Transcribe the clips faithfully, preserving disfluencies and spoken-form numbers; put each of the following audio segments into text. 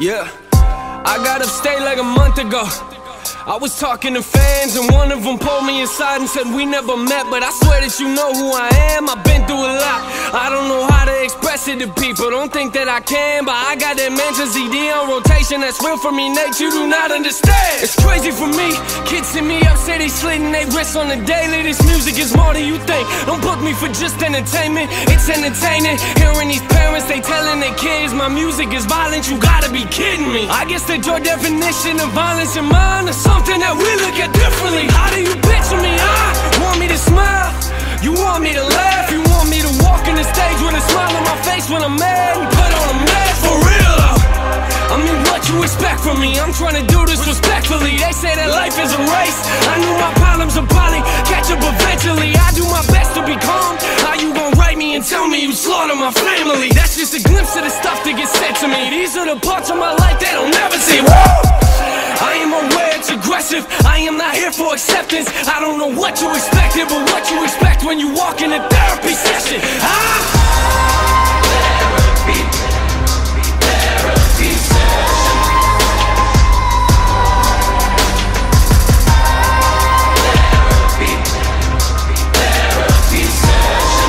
Yeah, I got upstate like a month ago. I was talking to fans and one of them pulled me aside and said we never met, but I swear that you know who I am. I've been through a lot, I don't know how to express it to people. Don't think that I can, but I got that Mansion C D on rotation. That's real for me, Nate, you do not understand. It's crazy for me, kids hit me up, say they slitting they wrists on the daily. This music is more than you think, don't book me for just entertainment. It's entertaining, hearing these parents, they telling their kids my music is violent. You gotta be kidding me. I guess that your definition of violence and mine is something that we look at differently. How do you picture me? I want me to smile, you want me to laugh, you want me to walk in the stage with a smile on my face when I'm mad and put on a mask. For real though, I mean, what you expect from me? I'm trying to do this respectfully. They say that life is a race, I knew my problems would probably catch up eventually. I do my best to be calm. How you gon' write me and tell me you slaughter my family? That's just a glimpse of the stuff that gets said to me. These are the parts of my life they don't never see. Woo! I am aware it's aggressive, I am not here for acceptance. I don't know what you expected, but what you expect when you walk in a therapy session. Ah! Therapy, therapy session. Therapy, therapy session.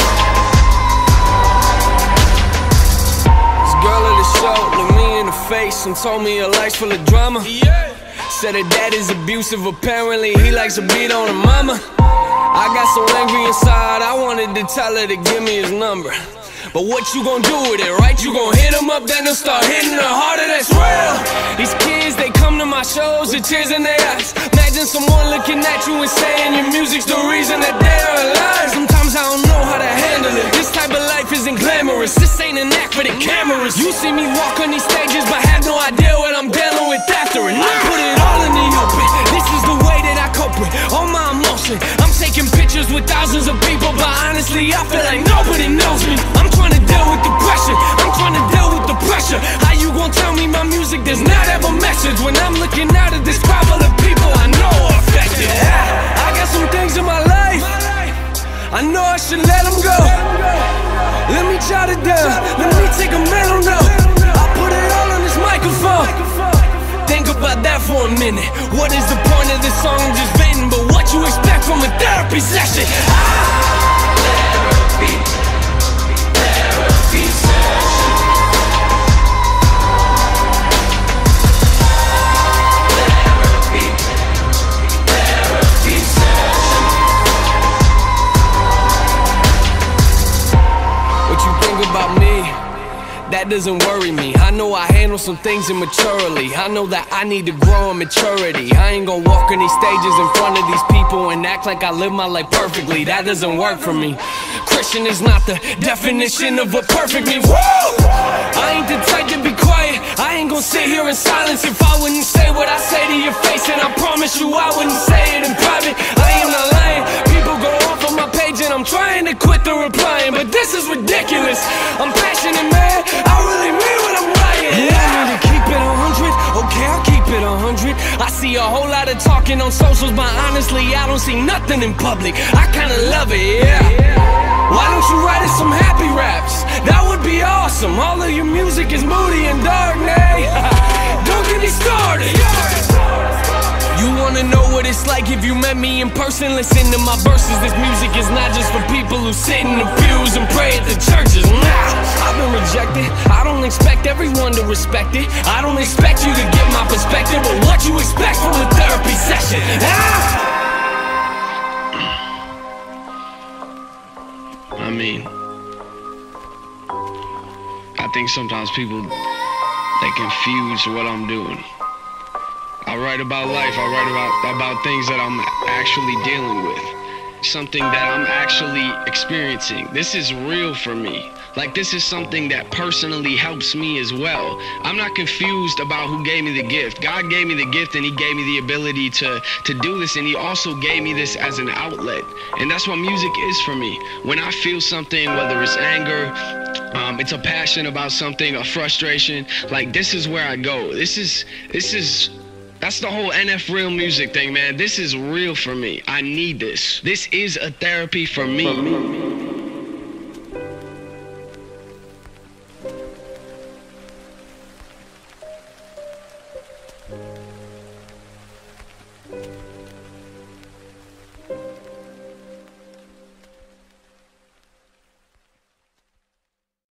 This girl at the show looked me in the face and told me her life's full of drama. Yeah. Said her dad is abusive, apparently he likes to beat on her mama. I got so angry inside, I wanted to tell her to give me his number. But what you gon' do with it, right? You gon' hit him up, then they'll start hitting her harder, that's real. These kids, they come to my shows with tears in their eyes. Imagine someone looking at you and saying your music's the reason that they're alive. Sometimes I don't know how to handle it. This type of life isn't glamorous, this ain't an act for the cameras. You see me walk on these stages, but have no idea what I'm dealing with after it. I put it all in the open, this is the way that I cope with all my emotion. I'm taking pictures with thousands of people, but honestly I feel like nobody knows me. I'm trying to deal with the pressure, I'm trying to deal with the pressure. How you gon' tell me my music does not have a message when I'm looking out at this crowd full of people I know are affected? I got some things in my life, I know I should let them go. Let me jot it down, let me take a mental note. I put it all on this microphone. Think about that for a minute. What is the point of this song I'm just venting? But what you expect from a therapy session? Ah! Therapy, therapy session. Therapy, therapy session. What you think about me? That doesn't worry me. I know I handle some things immaturely. I know that I need to grow in maturity. I ain't gonna walk on these stages in front of these people and act like I live my life perfectly. That doesn't work for me. Christian is not the definition of what perfect means. Woo! I ain't the type to be quiet, I ain't gonna sit here in silence if I wouldn't say what I say to your face. And I promise you I wouldn't say it in private. I am not lying. People go off on my page and I'm trying to quit the replying, but this is ridiculous. I'm passionate, man, I really mean what I'm writing. Yeah, I need to keep it a hundred. Okay, I'll keep it a hundred. I see a whole lot of talking on socials, but honestly I don't see nothing in public. I kinda love it, yeah. Why don't you write us some happy raps? That would be awesome. All of your music is moody and dark, nay. Don't get me started. You wanna know what it's like if you met me in person? Listen to my verses. This music is not just for people who sit in the pews and pray at the churches. Nah, I've been rejected. I don't expect everyone to respect it. I don't expect you to get my perspective, but what you expect from a therapy session? Ah! I mean, I think sometimes people, they confuse what I'm doing. I write about life, I write about, about things that I'm actually dealing with. Something that I'm actually experiencing. This is real for me. Like, this is something that personally helps me as well. I'm not confused about who gave me the gift. God gave me the gift and he gave me the ability to, to do this, and he also gave me this as an outlet. And that's what music is for me. When I feel something, whether it's anger, um, it's a passion about something, a frustration, like, this is where I go. This is, this is, That's the whole N F Real Music thing, man. This is real for me. I need this. This is a therapy for me. For me.